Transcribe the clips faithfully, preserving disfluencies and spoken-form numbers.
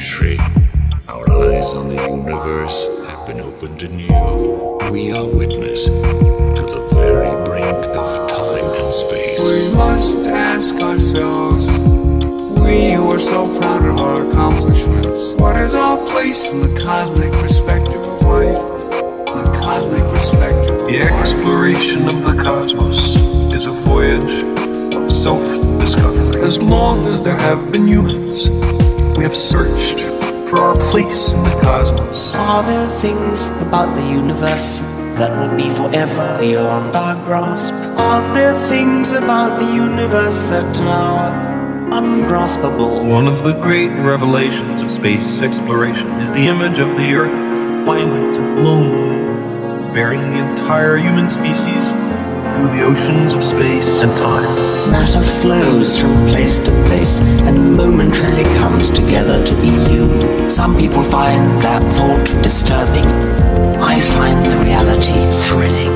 century, our eyes on the universe have been opened anew. We are witness to the very brink of time and space. We must ask ourselves, we who are so proud of our accomplishments, what is our place in the cosmic perspective of life? The cosmic perspective of The life. exploration of the cosmos is a voyage of self-discovery. As long as there have been humans, we have searched for our place in the cosmos. Are there things about the universe that will be forever beyond our grasp? Are there things about the universe that are ungraspable? One of the great revelations of space exploration is the image of the Earth, finite and lonely, bearing the entire human species through the oceans of space and time. Matter flows from place to place and momentarily comes together to be you. Some people find that thought disturbing. I find the reality thrilling.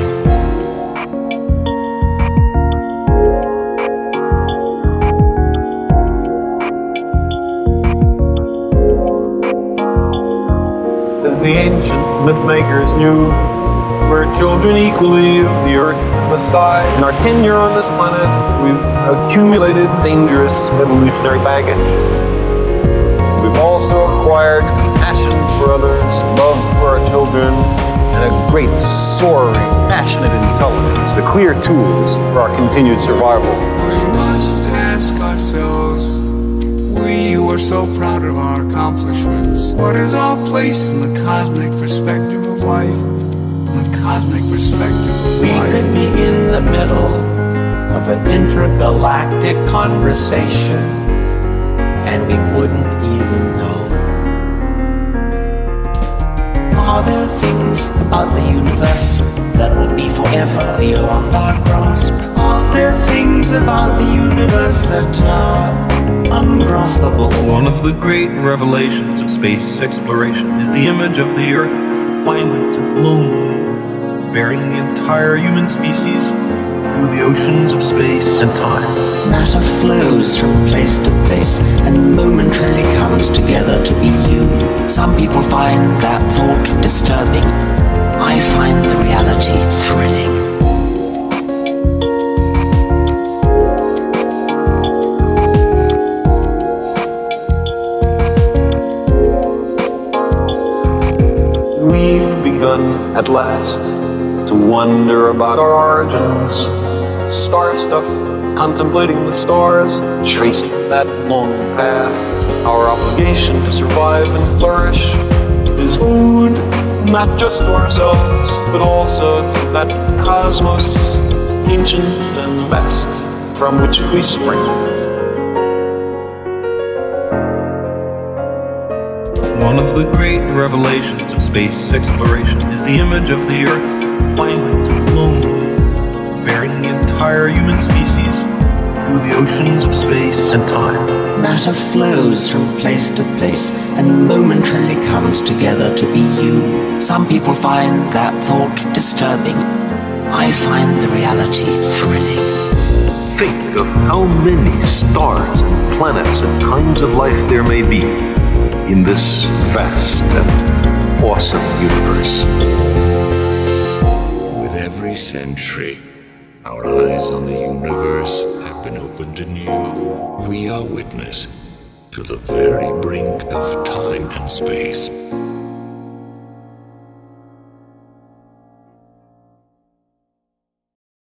As the ancient myth-makers knew, we're children equally of the earth and the sky. In our tenure on this planet, we've accumulated dangerous evolutionary baggage. We've also acquired compassion for others, love for our children, and a great, soaring, passionate intelligence, the clear tools for our continued survival. We must ask ourselves, we who are so proud of our accomplishments, what is our place in the cosmic perspective of life? The cosmic perspective of We life. could be in the middle of an intergalactic conversation, and we wouldn't even know. Are there things about the universe that will be forever beyond our grasp? Are there things about the universe that are ungraspable? One of the great revelations of space exploration is the image of the Earth, finite and lonely, bearing the entire human species through the oceans of space and time. Matter flows from place to place and momentarily comes together to be you. Some people find that thought disturbing. I find the reality thrilling. We've begun at last to wonder about our origins. Star stuff, contemplating the stars, tracing that long path. Our obligation to survive and flourish is owed not just to ourselves, but also to that cosmos, ancient and vast, from which we spring. One of the great revelations of space exploration is the image of the Earth, finite and lonely, bearing the entire human species through the oceans of space and time. Matter flows from place to place and momentarily comes together to be you. Some people find that thought disturbing. I find the reality thrilling. Think of how many stars and planets and kinds of life there may be in this vast and awesome universe. With every century, our eyes on the universe have been opened anew. We are witness to the very brink of time and space.